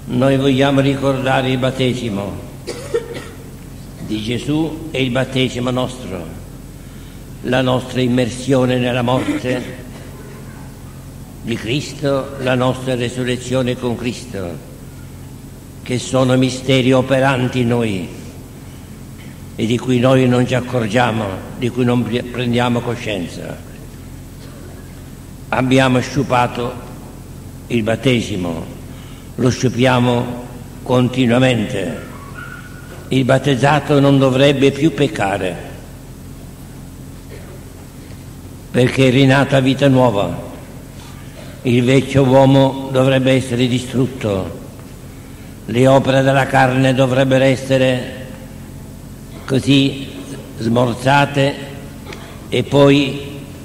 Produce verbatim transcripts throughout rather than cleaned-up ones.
Noi vogliamo ricordare il battesimo di Gesù e il battesimo nostro, la nostra immersione nella morte di Cristo, la nostra resurrezione con Cristo, che sono misteri operanti in noi e di cui noi non ci accorgiamo, di cui non prendiamo coscienza. Abbiamo sciupato il battesimo, lo sciupiamo continuamente. Il battezzato non dovrebbe più peccare, perché è rinato a vita nuova. Il vecchio uomo dovrebbe essere distrutto, le opere della carne dovrebbero essere così smorzate e poi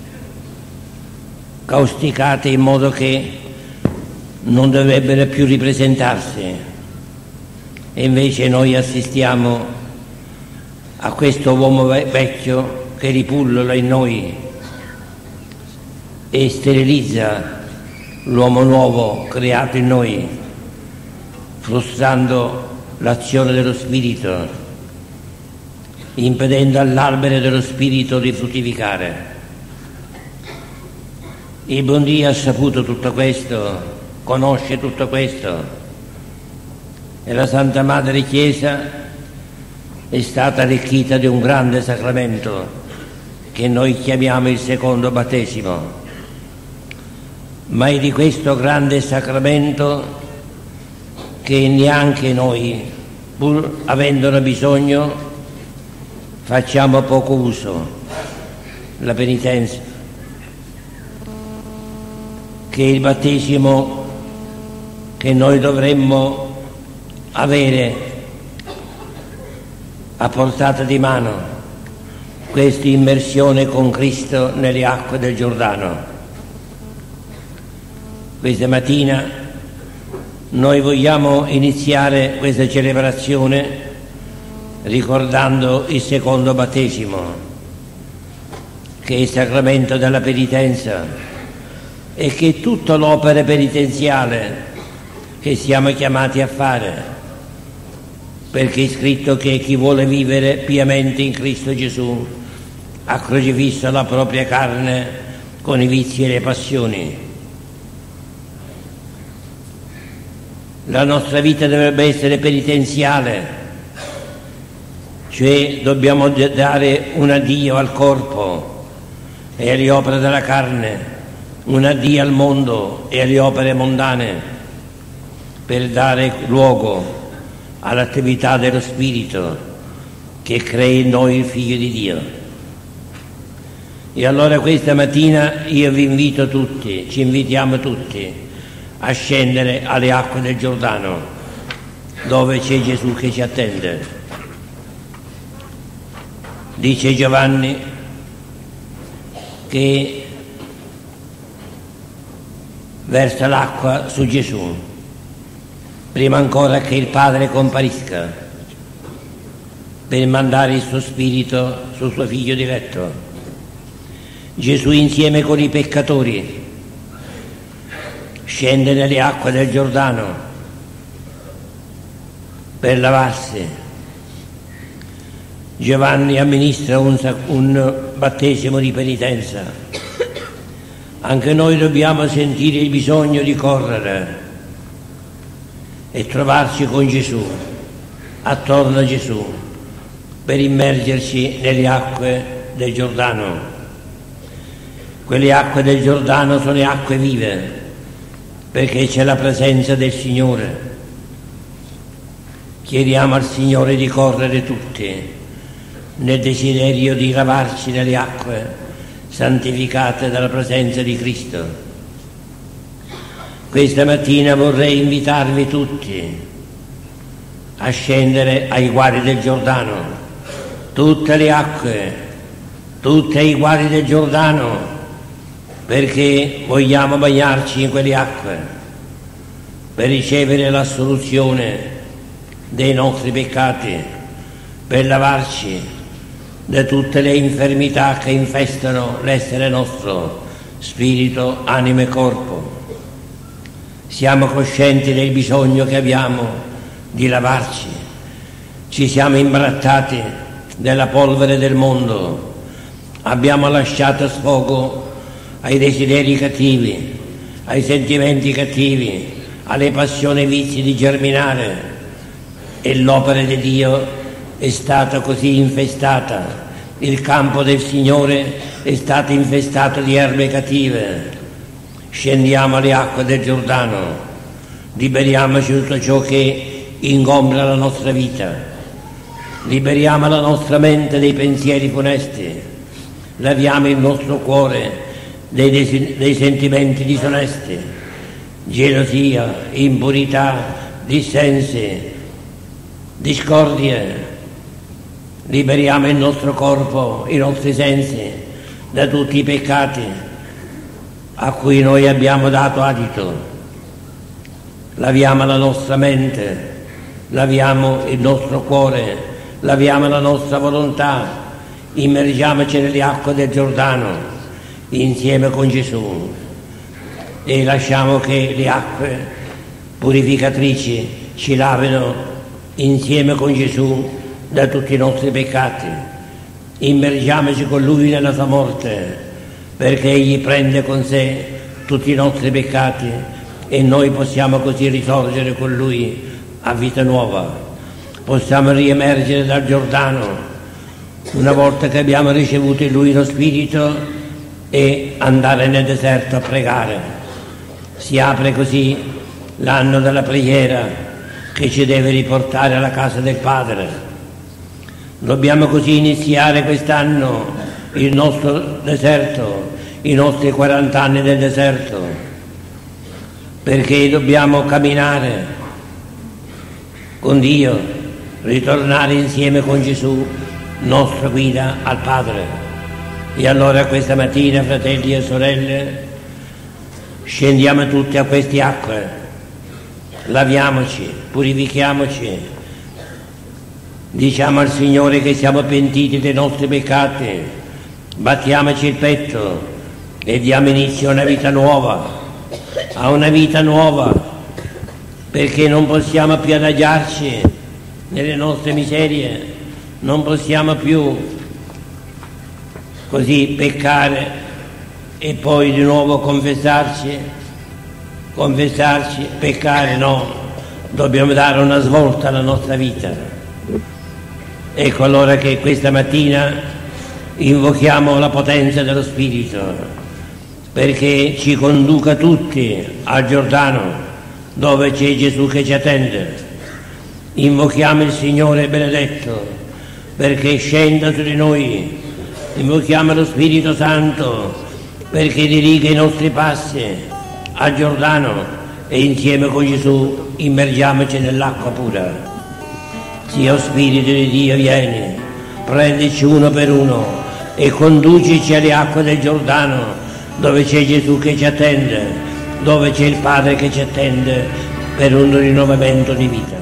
causticate in modo che non dovrebbero più ripresentarsi, e invece noi assistiamo a questo uomo vecchio che ripullula in noi e sterilizza l'uomo nuovo creato in noi, frustrando l'azione dello Spirito, impedendo all'albero dello Spirito di fruttificare. Il buon Dio ha saputo tutto questo, conosce tutto questo, e la Santa Madre Chiesa è stata arricchita di un grande sacramento che noi chiamiamo il secondo battesimo. Ma è di questo grande sacramento che neanche noi, pur avendone bisogno, facciamo poco uso: la penitenza, che è il battesimo che noi dovremmo avere a portata di mano, questa immersione con Cristo nelle acque del Giordano. Questa mattina noi vogliamo iniziare questa celebrazione ricordando il secondo battesimo, che è il sacramento della penitenza, e che è tutta l'opera penitenziale che siamo chiamati a fare, perché è scritto che chi vuole vivere piamente in Cristo Gesù ha crocifisso la propria carne con i vizi e le passioni. La nostra vita dovrebbe essere penitenziale, cioè dobbiamo dare un addio al corpo e alle opere della carne, un addio al mondo e alle opere mondane, per dare luogo all'attività dello Spirito che crea in noi il Figlio di Dio. E allora questa mattina io vi invito tutti, ci invitiamo tutti a scendere alle acque del Giordano, dove c'è Gesù che ci attende. Dice Giovanni che versa l'acqua su Gesù prima ancora che il Padre comparisca, per mandare il suo Spirito sul suo Figlio diletto. Gesù insieme con i peccatori scende nelle acque del Giordano per lavarsi. Giovanni amministra un, un battesimo di penitenza. Anche noi dobbiamo sentire il bisogno di correre e trovarci con Gesù, attorno a Gesù, per immergerci nelle acque del Giordano. Quelle acque del Giordano sono le acque vive, perché c'è la presenza del Signore. Chiediamo al Signore di correre tutti nel desiderio di lavarci nelle acque santificate dalla presenza di Cristo. Questa mattina vorrei invitarvi tutti a scendere ai guari del Giordano, tutte le acque, tutte ai guari del Giordano, perché vogliamo bagnarci in quelle acque per ricevere l'assoluzione dei nostri peccati, per lavarci da tutte le infermità che infestano l'essere nostro, spirito, anima e corpo. Siamo coscienti del bisogno che abbiamo di lavarci. Ci siamo imbrattati della polvere del mondo. Abbiamo lasciato sfogo ai desideri cattivi, ai sentimenti cattivi, alle passioni vizi di germinare, e l'opera di Dio è stata così infestata. Il campo del Signore è stato infestato di erbe cattive. Scendiamo alle acque del Giordano, liberiamoci di tutto ciò che ingombra la nostra vita, liberiamo la nostra mente dei pensieri funesti, laviamo il nostro cuore dei, dei, dei sentimenti disonesti, gelosia, impurità, dissensi, discordie. Liberiamo il nostro corpo, i nostri sensi da tutti i peccati a cui noi abbiamo dato adito. Laviamo la nostra mente, laviamo il nostro cuore, laviamo la nostra volontà, immergiamoci nelle acque del Giordano insieme con Gesù e lasciamo che le acque purificatrici ci lavino insieme con Gesù da tutti i nostri peccati. Immergiamoci con Lui nella sua morte, perché Egli prende con sé tutti i nostri peccati e noi possiamo così risorgere con Lui a vita nuova. Possiamo riemergere dal Giordano una volta che abbiamo ricevuto in Lui lo Spirito e andare nel deserto a pregare. Si apre così l'anno della preghiera che ci deve riportare alla casa del Padre. Dobbiamo così iniziare quest'anno il nostro deserto, i nostri quaranta anni del deserto, perché dobbiamo camminare con Dio, ritornare insieme con Gesù, nostra guida al Padre. E allora questa mattina, fratelli e sorelle, scendiamo tutti a queste acque, laviamoci, purifichiamoci. Diciamo al Signore che siamo pentiti dei nostri peccati, battiamoci il petto e diamo inizio a una vita nuova, a una vita nuova, perché non possiamo più adagiarci nelle nostre miserie, non possiamo più così peccare e poi di nuovo confessarci, confessarci, peccare, no, dobbiamo dare una svolta alla nostra vita. Ecco allora che questa mattina invochiamo la potenza dello Spirito perché ci conduca tutti al Giordano dove c'è Gesù che ci attende. Invochiamo il Signore benedetto perché scenda su di noi, invochiamo lo Spirito Santo perché diriga i nostri passi al Giordano e insieme con Gesù immergiamoci nell'acqua pura. Dio Spirito di Dio, vieni, prendici uno per uno e conducici alle acque del Giordano, dove c'è Gesù che ci attende, dove c'è il Padre che ci attende per un rinnovamento di vita.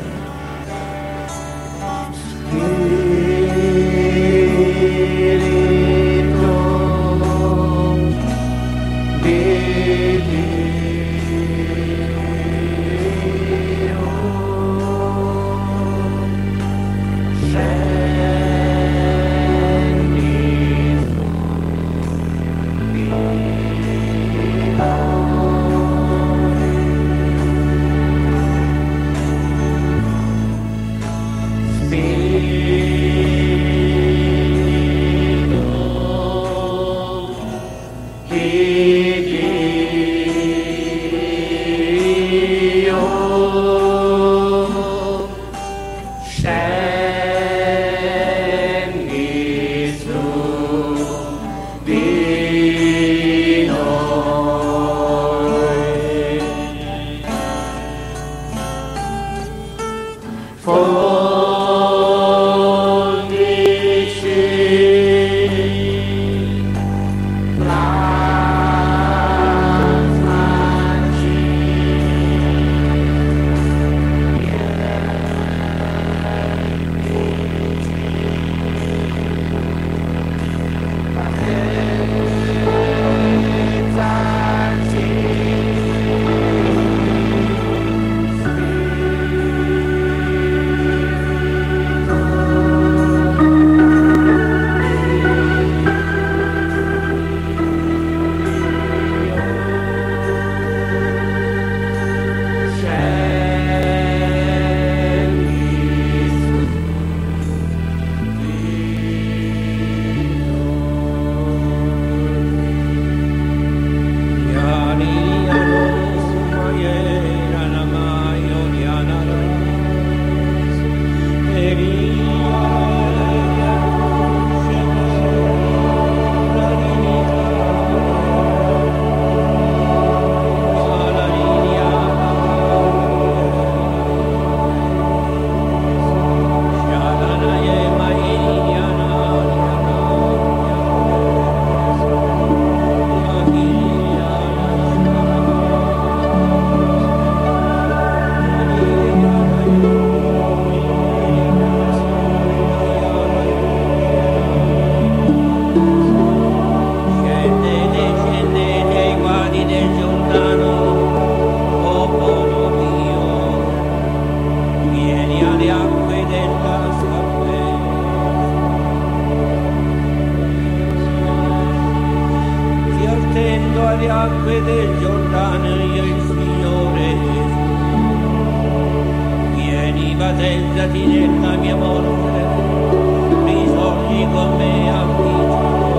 ribattezzati nella mia morte, risorgi con me a vita.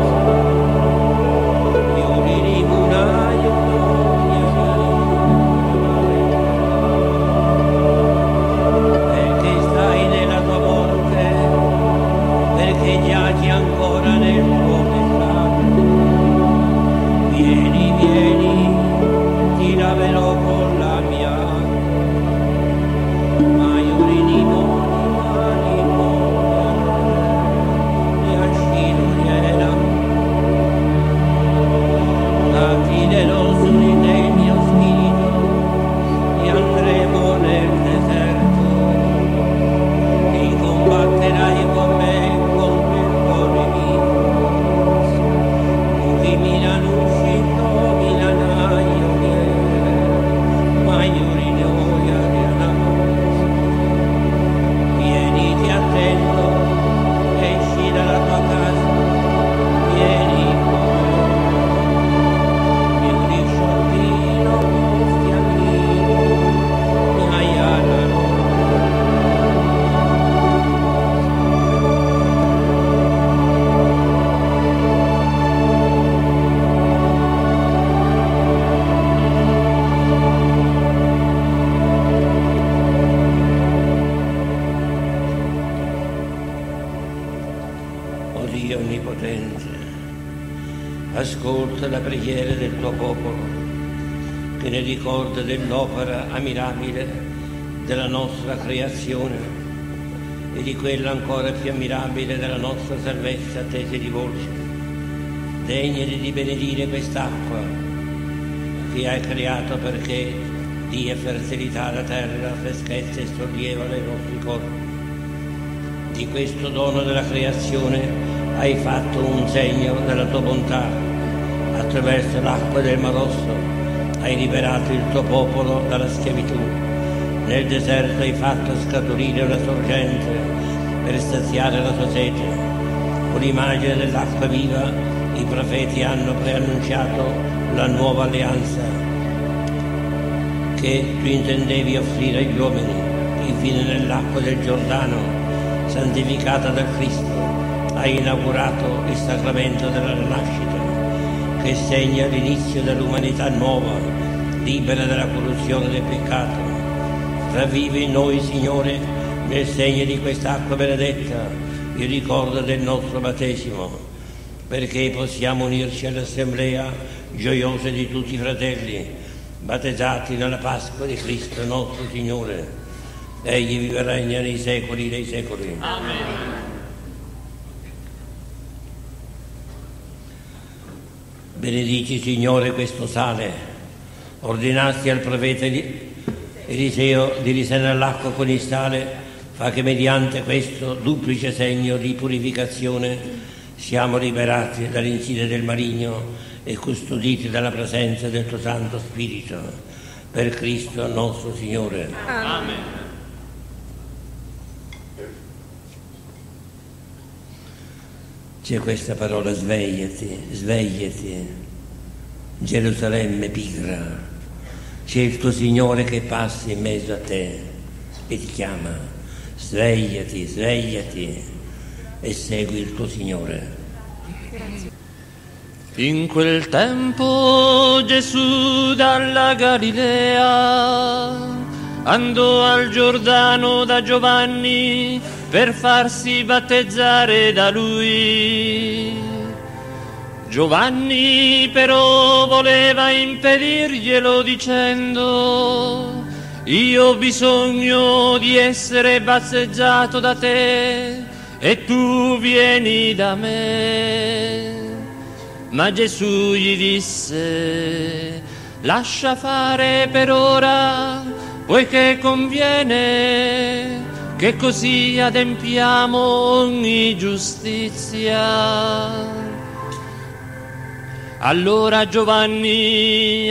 Io li rimunaio perché stai nella tua morte, perché giaci ancora nel tuo peccato. Vieni, vieni, ti laverò con la mia acqua, ma io rinimo di mani e ascino era, affiderò su di te il mio spirito e andremo nel deserto, e combatterai con me contro il cuore mio. Vieni, ti attendo, esci dalla tua casa, vieni con me, mio riscioltino, stiamino, mi aiutano. O Dio Onnipotente, ascolta la preghiera del tuo popolo, che ne ricorda dell'opera ammirabile della nostra creazione e di quella ancora più ammirabile della nostra salvezza a te si rivolge. Degnati di benedire quest'acqua che hai creato perché dia fertilità alla terra, freschezza e sollievo nei nostri corpi. Di questo dono della creazione hai fatto un segno della tua bontà. Attraverso l'acqua del Mar Rosso hai liberato il tuo popolo dalla schiavitù. Nel deserto hai fatto scaturire una sorgente per saziare la sua sete. Con l'immagine dell'acqua viva i profeti hanno preannunciato la nuova alleanza che tu intendevi offrire agli uomini. Infine nell'acqua del Giordano, santificata dal Cristo, hai inaugurato il sacramento della rinascita, che segna l'inizio dell'umanità nuova, libera dalla corruzione del peccato. Ravvivi in noi, Signore, nel segno di quest'acqua benedetta, il ricordo del nostro battesimo, perché possiamo unirci all'assemblea gioiosa di tutti i fratelli, battezzati nella Pasqua di Cristo nostro Signore. Egli vive e regna nei secoli dei secoli. Amen. Benedici, Signore, questo sale. Ordinasti al profeta Eliseo di risenare l'acqua con il sale, fa che mediante questo duplice segno di purificazione siamo liberati dall'inside del maligno e custoditi dalla presenza del tuo Santo Spirito. Per Cristo nostro Signore. Amen. C'è questa parola: svegliati, svegliati, Gerusalemme pigra. C'è il tuo Signore che passa in mezzo a te e ti chiama: svegliati, svegliati e segui il tuo Signore. Grazie. In quel tempo Gesù dalla Galilea andò al Giordano da Giovanni per farsi battezzare da lui. Giovanni però voleva impedirglielo dicendo: io ho bisogno di essere battezzato da te e tu vieni da me. Ma Gesù gli disse: lascia fare per ora, poiché conviene che così adempiamo ogni giustizia. Allora Giovanni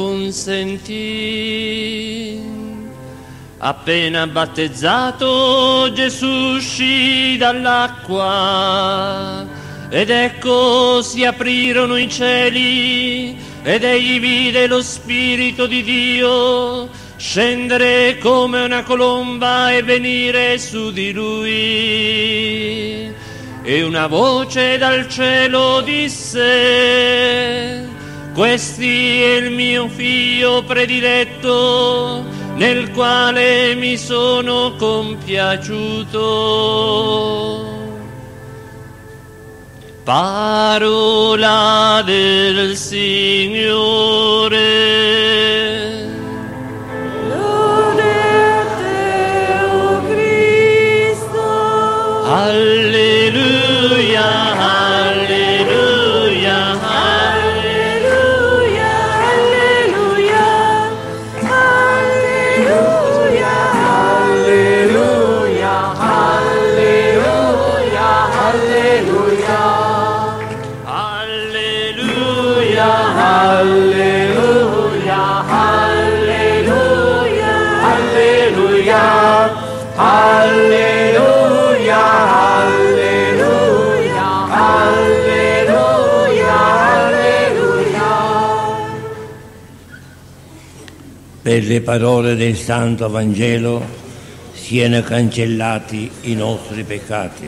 acconsentì. Appena battezzato Gesù uscì dall'acqua ed ecco si aprirono i cieli ed egli vide lo Spirito di Dio scendere come una colomba e venire su di lui. E una voce dal cielo disse: questi è il mio figlio prediletto, nel quale mi sono compiaciuto. Parola del Signore. Lode a te, o Cristo. Alleluia, alleluia, Alleluia, alleluia, alleluia, alleluia, alleluia, alleluia, alleluia, alleluia, alleluia, alleluia, alleluia, alleluia. Per le parole del Santo Vangelo siano cancellati i nostri peccati.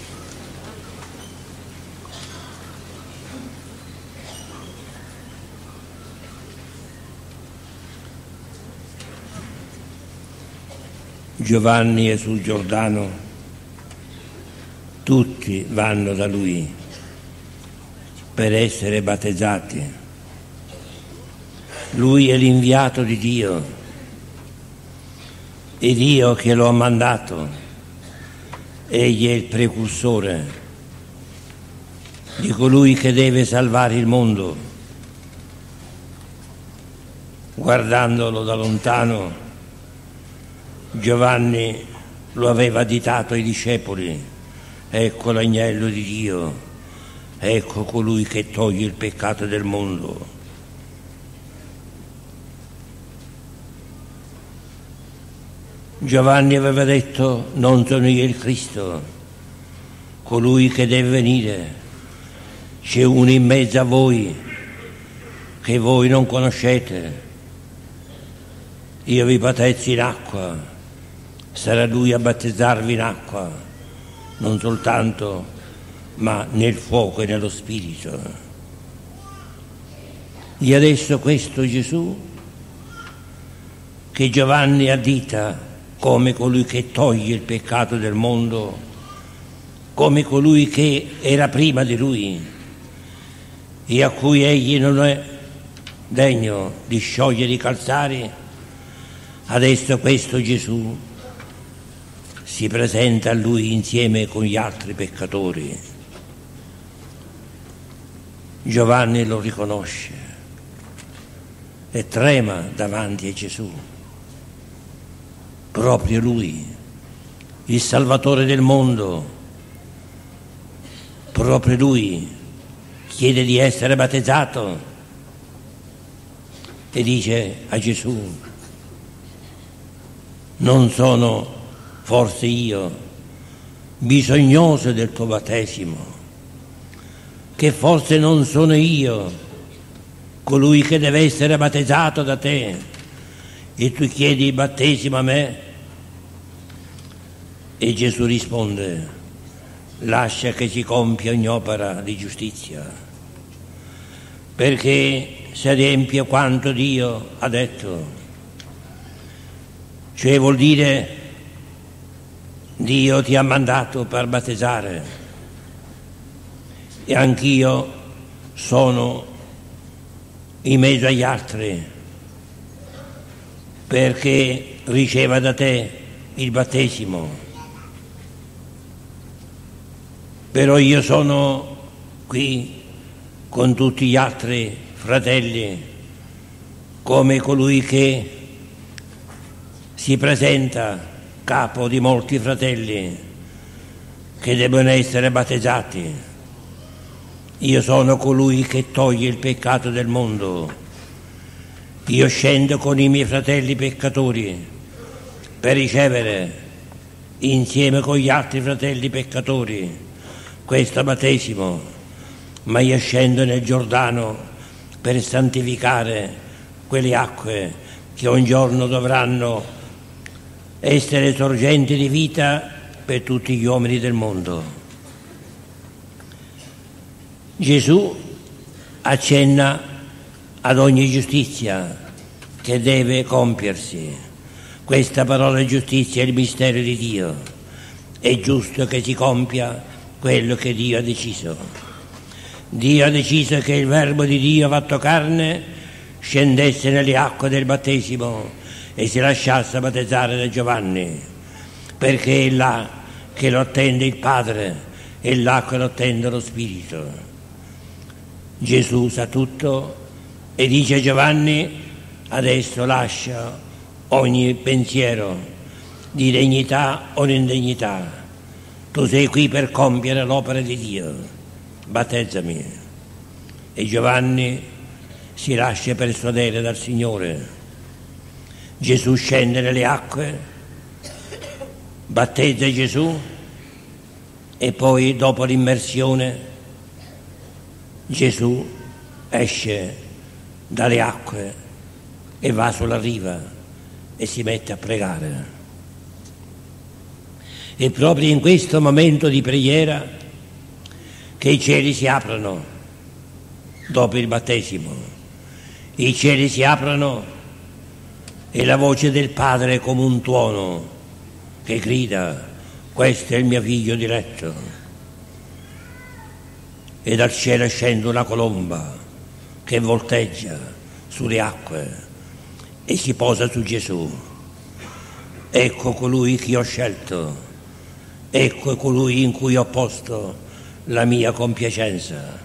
Giovanni è sul Giordano, tutti vanno da lui per essere battezzati. Lui è l'inviato di Dio, è Dio che lo ha mandato, egli è il precursore di colui che deve salvare il mondo. Guardandolo da lontano, Giovanni lo aveva additato ai discepoli: ecco l'agnello di Dio, ecco colui che toglie il peccato del mondo. Giovanni aveva detto: non sono io il Cristo, colui che deve venire, c'è uno in mezzo a voi che voi non conoscete. Io vi battezzo in acqua, sarà lui a battezzarvi in acqua, non soltanto, ma nel fuoco e nello Spirito. E adesso questo Gesù, che Giovanni addita come colui che toglie il peccato del mondo, come colui che era prima di lui e a cui egli non è degno di sciogliere i calzari, adesso questo Gesù si presenta a lui insieme con gli altri peccatori. Giovanni lo riconosce e trema davanti a Gesù. Proprio lui, il Salvatore del mondo, proprio lui chiede di essere battezzato e dice a Gesù: non sono forse io bisognoso del tuo battesimo, che forse non sono io colui che deve essere battezzato da te e tu chiedi il battesimo a me? E Gesù risponde: lascia che si compia ogni opera di giustizia, perché si adempie quanto Dio ha detto. Cioè vuol dire Dio ti ha mandato per battezzare e anch'io sono in mezzo agli altri perché riceva da te il battesimo. Però io sono qui con tutti gli altri fratelli come colui che si presenta capo di molti fratelli che debbono essere battezzati. Io sono colui che toglie il peccato del mondo. Io scendo con i miei fratelli peccatori per ricevere insieme con gli altri fratelli peccatori questo battesimo, ma io scendo nel Giordano per santificare quelle acque che un giorno dovranno essere sorgenti di vita per tutti gli uomini del mondo. Gesù accenna ad ogni giustizia che deve compiersi. Questa parola giustizia è il mistero di Dio. È giusto che si compia quello che Dio ha deciso. Dio ha deciso che il Verbo di Dio fatto carne scendesse nelle acque del battesimo e si lasciasse battezzare da Giovanni, perché è là che lo attende il Padre, è là che lo attende lo Spirito. Gesù sa tutto e dice a Giovanni: adesso lascia ogni pensiero di degnità o indegnità. Tu sei qui per compiere l'opera di Dio. Battezzami. E Giovanni si lascia persuadere dal Signore. Gesù scende nelle acque, battezza Gesù e poi dopo l'immersione Gesù esce dalle acque e va sulla riva e si mette a pregare. È proprio in questo momento di preghiera che i cieli si aprono dopo il battesimo. I cieli si aprono e la voce del Padre è come un tuono che grida: questo è il mio figlio diletto. E dal cielo scende una colomba che volteggia sulle acque e si posa su Gesù. Ecco colui che ho scelto, ecco colui in cui ho posto la mia compiacenza.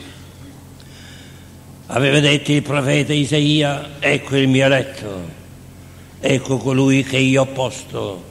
Aveva detto il profeta Isaia: ecco il mio eletto, ecco colui che io ho posto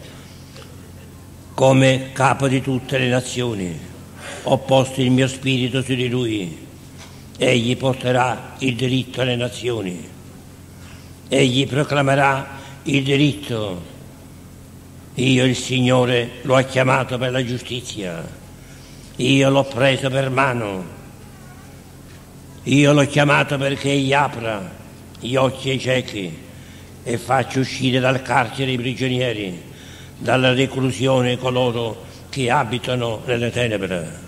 come capo di tutte le nazioni. Ho posto il mio spirito su di lui, egli porterà il diritto alle nazioni, egli proclamerà il diritto. Io, il Signore, lo ha chiamato per la giustizia, io l'ho preso per mano, io l'ho chiamato perché egli apra gli occhi ai ciechi e faccia uscire dal carcere i prigionieri, dalla reclusione coloro che abitano nelle tenebre.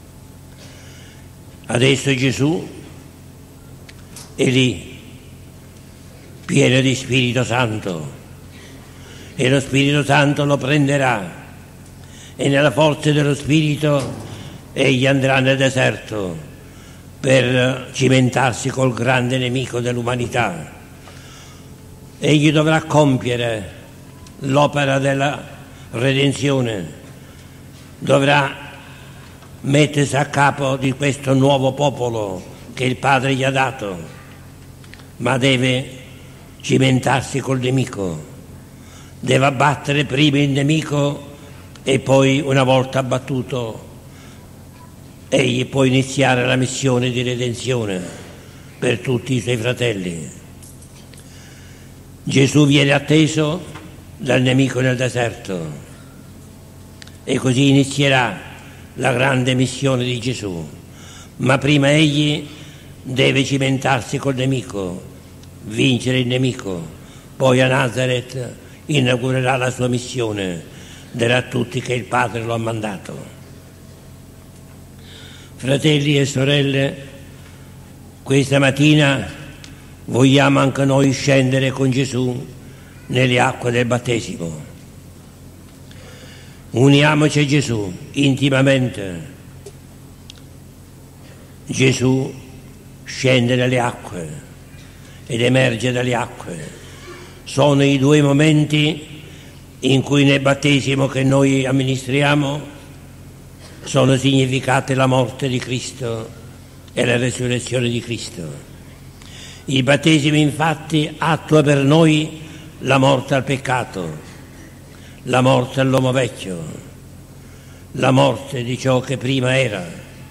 Adesso Gesù è lì, pieno di Spirito Santo, e lo Spirito Santo lo prenderà e nella forza dello Spirito egli andrà nel deserto per cimentarsi col grande nemico dell'umanità. Egli dovrà compiere l'opera della redenzione, dovrà mettersi a capo di questo nuovo popolo che il Padre gli ha dato, ma deve cimentarsi col nemico, deve abbattere prima il nemico e poi, una volta abbattuto, egli può iniziare la missione di redenzione per tutti i suoi fratelli. Gesù viene atteso dal nemico nel deserto e così inizierà la grande missione di Gesù, ma prima egli deve cimentarsi col nemico, vincere il nemico, poi a Nazareth inaugurerà la sua missione, dirà a tutti che il Padre lo ha mandato. Fratelli e sorelle, questa mattina vogliamo anche noi scendere con Gesù nelle acque del battesimo. Uniamoci a Gesù intimamente. Gesù scende nelle acque ed emerge dalle acque. Sono i due momenti in cui nel battesimo che noi amministriamo sono significate la morte di Cristo e la resurrezione di Cristo. Il battesimo infatti attua per noi la morte al peccato, la morte all'uomo vecchio, la morte di ciò che prima era,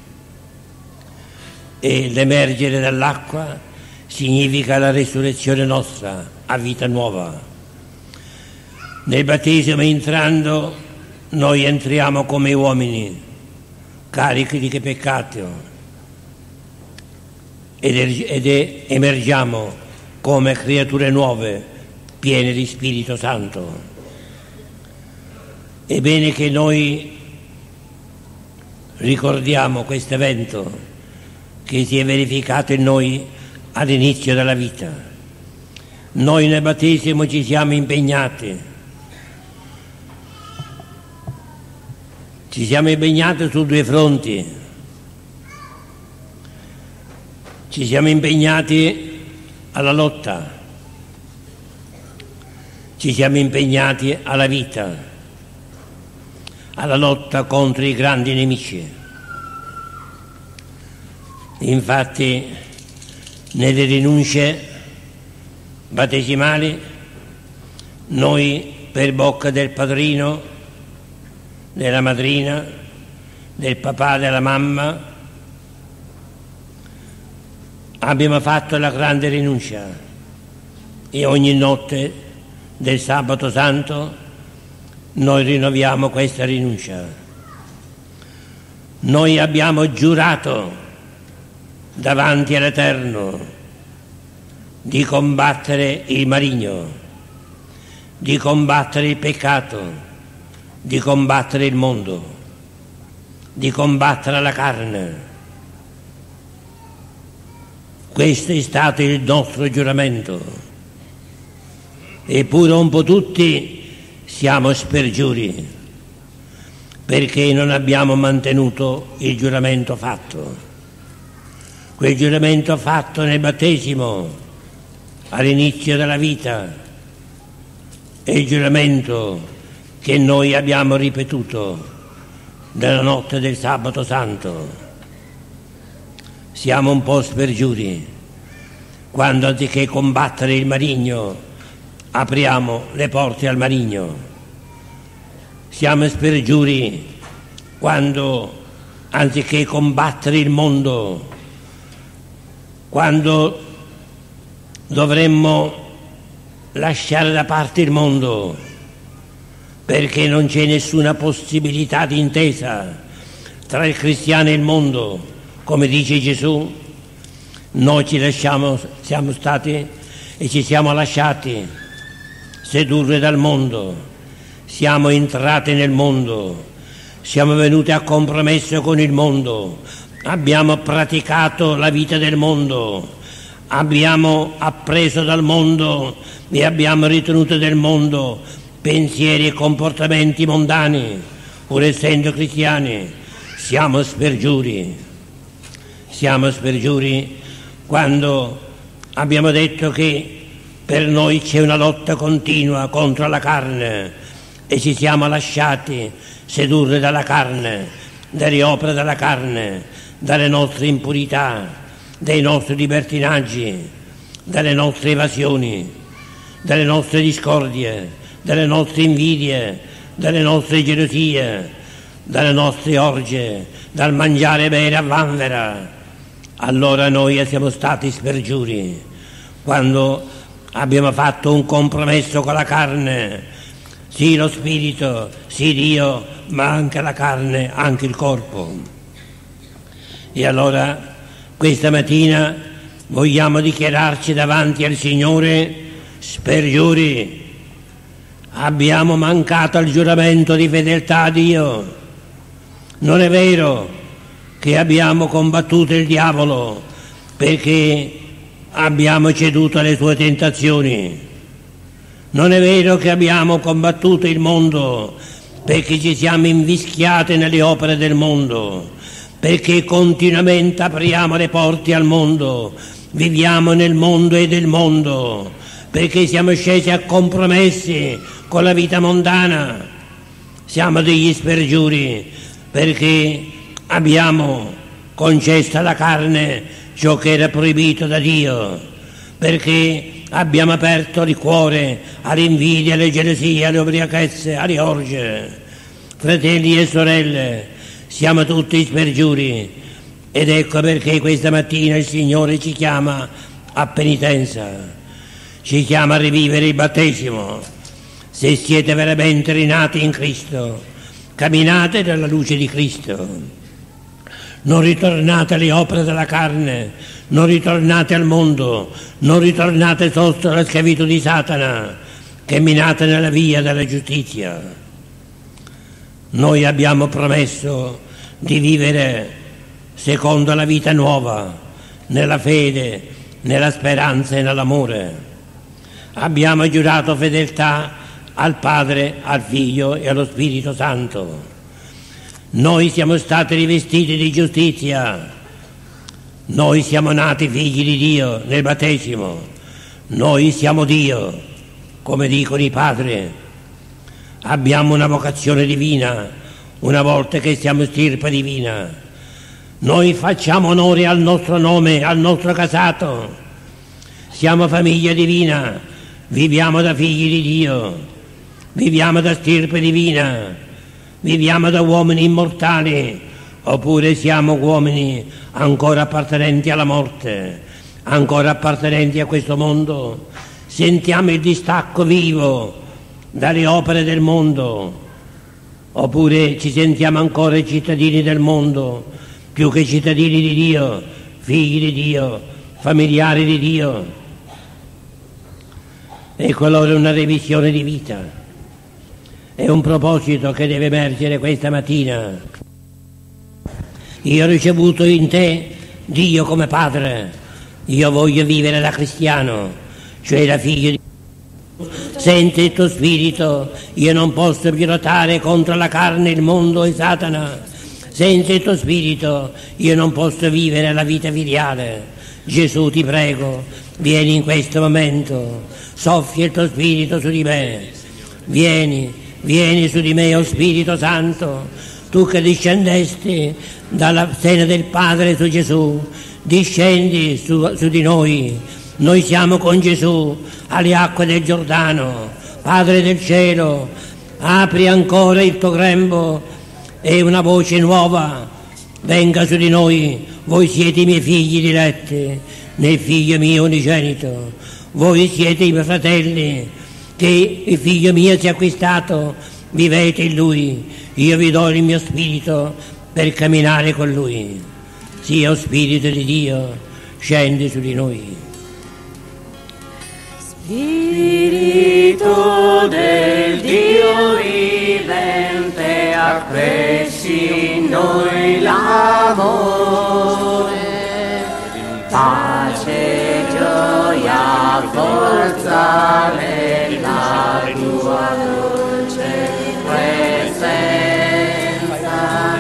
e l'emergere dall'acqua significa la resurrezione nostra a vita nuova. Nel battesimo entrando noi entriamo come uomini carichi di che peccato ed emergiamo come creature nuove piene di Spirito Santo. È bene che noi ricordiamo questo evento che si è verificato in noi all'inizio della vita. Noi nel battesimo ci siamo impegnati, ci siamo impegnati su due fronti, ci siamo impegnati alla lotta, ci siamo impegnati alla vita, alla lotta contro i grandi nemici. Infatti, nelle rinunce battesimali, noi per bocca del padrino, della madrina, del papà, della mamma, abbiamo fatto la grande rinuncia e ogni notte del sabato santo noi rinnoviamo questa rinuncia. Noi abbiamo giurato davanti all'Eterno di combattere il maligno, di combattere il peccato, di combattere il mondo, di combattere la carne. Questo è stato il nostro giuramento. Eppure un po' tutti siamo spergiuri perché non abbiamo mantenuto il giuramento fatto. Quel giuramento fatto nel battesimo, all'inizio della vita, è il giuramento che noi abbiamo ripetuto nella notte del sabato santo. Siamo un po' spergiuri quando, anziché combattere il maligno, apriamo le porte al maligno. Siamo spergiuri quando, anziché combattere il mondo, quando dovremmo lasciare da parte il mondo perché non c'è nessuna possibilità di intesa tra il cristiano e il mondo, come dice Gesù, noi ci lasciamo, siamo stati e ci siamo lasciati sedurre dal mondo, siamo entrati nel mondo, siamo venuti a compromesso con il mondo, abbiamo praticato la vita del mondo, abbiamo appreso dal mondo e abbiamo ritenuto del mondo pensieri e comportamenti mondani, pur essendo cristiani. Siamo spergiuri, siamo spergiuri quando abbiamo detto che per noi c'è una lotta continua contro la carne e ci siamo lasciati sedurre dalla carne, dalle opere della carne, dalle nostre impurità, dai nostri libertinaggi, dalle nostre evasioni, dalle nostre discordie, dalle nostre invidie, dalle nostre gelosie, dalle nostre orge, dal mangiare e bere a vanvera. Allora noi siamo stati spergiuri quando abbiamo fatto un compromesso con la carne, sì lo spirito, sì Dio, ma anche la carne, anche il corpo. E allora questa mattina vogliamo dichiararci davanti al Signore spergiuri. Abbiamo mancato al giuramento di fedeltà a Dio. Non è vero che abbiamo combattuto il diavolo perché abbiamo ceduto alle sue tentazioni. Non è vero che abbiamo combattuto il mondo perché ci siamo invischiati nelle opere del mondo, perché continuamente apriamo le porte al mondo, viviamo nel mondo e del mondo, perché siamo scesi a compromessi con la vita mondana. Siamo degli spergiuri perché abbiamo concesso alla carne ciò che era proibito da Dio, perché abbiamo aperto il cuore all'invidia, alle gelosie, alle ubriachezze, alle orge. Fratelli e sorelle, siamo tutti spergiuri ed ecco perché questa mattina il Signore ci chiama a penitenza, ci chiama a rivivere il battesimo. Se siete veramente rinati in Cristo, camminate nella luce di Cristo. Non ritornate alle opere della carne, non ritornate al mondo, non ritornate sotto la schiavitù di Satana, camminate nella via della giustizia. Noi abbiamo promesso di vivere secondo la vita nuova, nella fede, nella speranza e nell'amore. Abbiamo giurato fedeltà al Padre, al Figlio e allo Spirito Santo. Noi siamo stati rivestiti di giustizia. Noi siamo nati figli di Dio nel battesimo. Noi siamo Dio, come dicono i padri. Abbiamo una vocazione divina, una volta che siamo stirpe divina. Noi facciamo onore al nostro nome, al nostro casato. Siamo famiglia divina, viviamo da figli di Dio, viviamo da stirpe divina, viviamo da uomini immortali, oppure siamo uomini ancora appartenenti alla morte, ancora appartenenti a questo mondo. Sentiamo il distacco vivo dalle opere del mondo, oppure ci sentiamo ancora cittadini del mondo, più che cittadini di Dio, figli di Dio, familiari di Dio. Ecco allora una revisione di vita, è un proposito che deve emergere questa mattina. Io ho ricevuto in te Dio come Padre, io voglio vivere da cristiano, cioè da figlio di Dio. Senti il tuo spirito, io non posso più lottare contro la carne, il mondo e Satana. Senti il tuo spirito, io non posso vivere la vita filiale. Gesù, ti prego, vieni in questo momento, soffia il tuo spirito su di me. Vieni, vieni su di me, o Spirito Santo, tu che discendesti dalla seno del Padre su Gesù, discendi su, su di noi. Noi siamo con Gesù alle acque del Giordano. Padre del cielo, apri ancora il tuo grembo e una voce nuova venga su di noi. Voi siete i miei figli diletti, nel figlio mio unigenito. Voi siete i miei fratelli, che il figlio mio si è acquistato, vivete in lui. Io vi do il mio spirito per camminare con lui. Sia o Spirito di Dio, scendi su di noi. Spirito del Dio vivente, accresci in noi l'amore, pace, gioia, forza nella tua dolce presenza.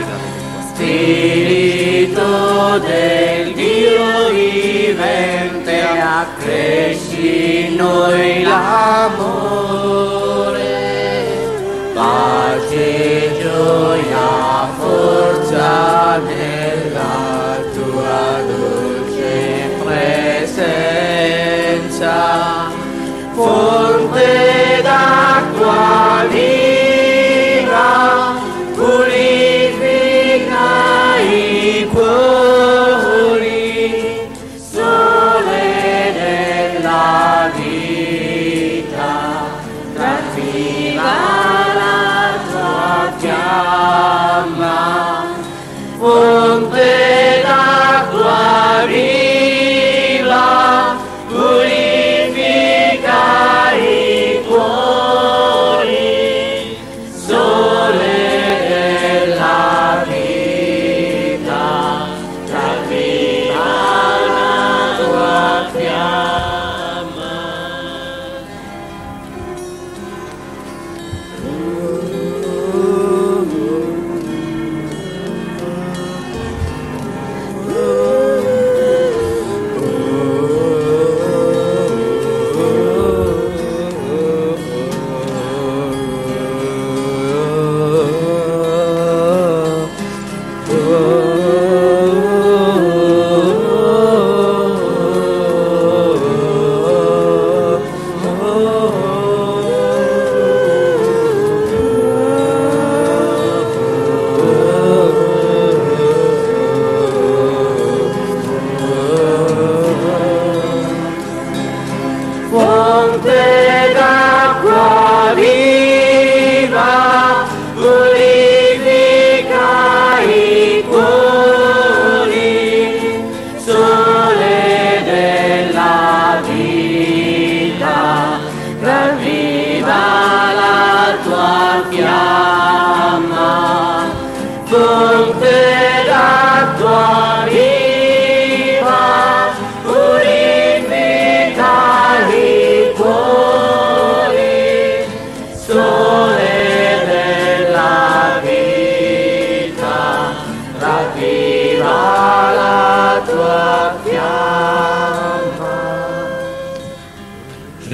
Spirito del Dio vivente, accresci in noi l'amore, pace, gioia, forza nella tua dolce presenza. Fonte d'acqua viva, purifica i cuori, sole della vita, raviva la tua fiamma. Fonte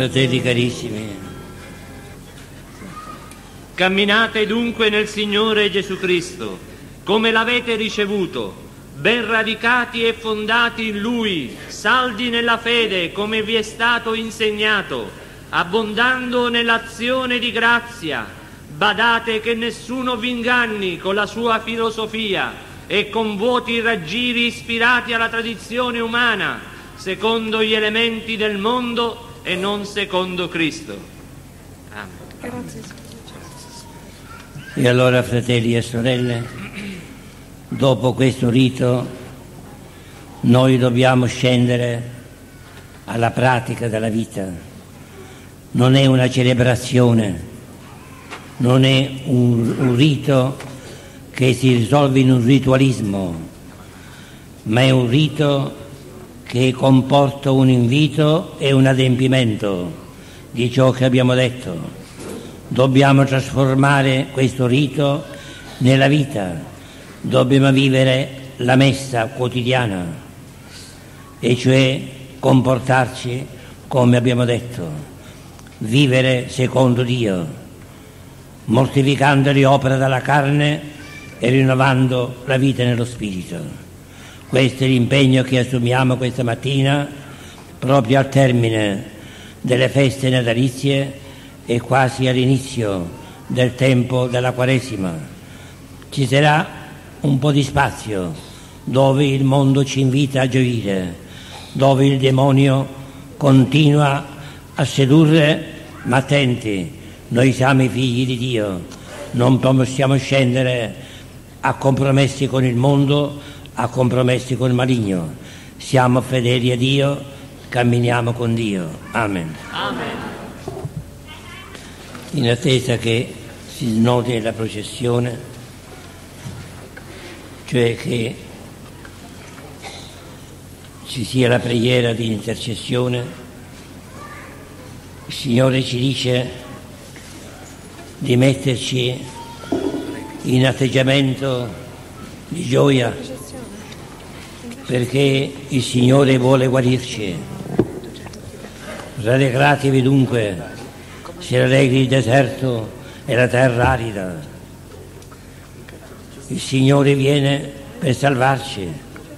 Fratelli carissimi, camminate dunque nel Signore Gesù Cristo, come l'avete ricevuto, ben radicati e fondati in Lui, saldi nella fede come vi è stato insegnato, abbondando nell'azione di grazia. Badate che nessuno vi inganni con la sua filosofia e con vuoti raggiri ispirati alla tradizione umana, secondo gli elementi del mondo e non secondo Cristo. Amen. Grazie. E allora, fratelli e sorelle, dopo questo rito noi dobbiamo scendere alla pratica della vita. Non è una celebrazione, non è un, un rito che si risolve in un ritualismo, ma è un rito che comporta un invito e un adempimento di ciò che abbiamo detto. Dobbiamo trasformare questo rito nella vita, dobbiamo vivere la messa quotidiana, e cioè comportarci come abbiamo detto, vivere secondo Dio, mortificando le opere della carne e rinnovando la vita nello Spirito. Questo è l'impegno che assumiamo questa mattina, proprio al termine delle feste natalizie e quasi all'inizio del tempo della Quaresima. Ci sarà un po' di spazio dove il mondo ci invita a gioire, dove il demonio continua a sedurre, ma attenti, noi siamo i figli di Dio, non possiamo scendere a compromessi con il mondo, a compromessi con il maligno. Siamo fedeli a Dio, camminiamo con Dio. Amen. Amen. In attesa che si snodi la processione, cioè che ci sia la preghiera di intercessione, il Signore ci dice di metterci in atteggiamento di gioia, perché il Signore vuole guarirci. Rallegratevi dunque, si rallegri il deserto e la terra arida. Il Signore viene per salvarci.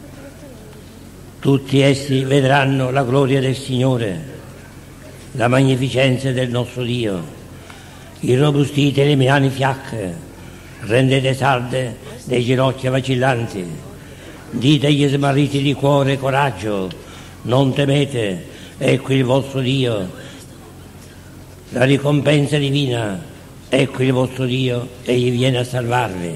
Tutti essi vedranno la gloria del Signore, la magnificenza del nostro Dio. Irrobustite le mani fiacche, rendete salde le ginocchia vacillanti. Dite agli smarriti di cuore: coraggio, non temete, ecco il vostro Dio. La ricompensa divina, ecco il vostro Dio, egli viene a salvarvi.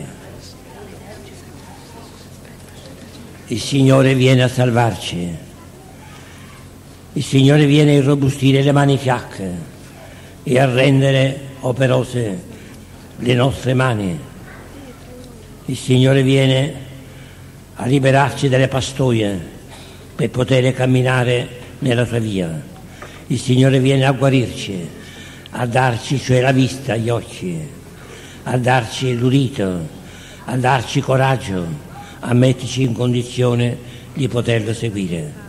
Il Signore viene a salvarci. Il Signore viene a irrobustire le mani fiacche e a rendere operose le nostre mani. Il Signore viene a liberarci dalle pastoie per poter camminare nella sua via. Il Signore viene a guarirci, a darci cioè la vista agli occhi, a darci l'udito, a darci coraggio, a metterci in condizione di poterlo seguire.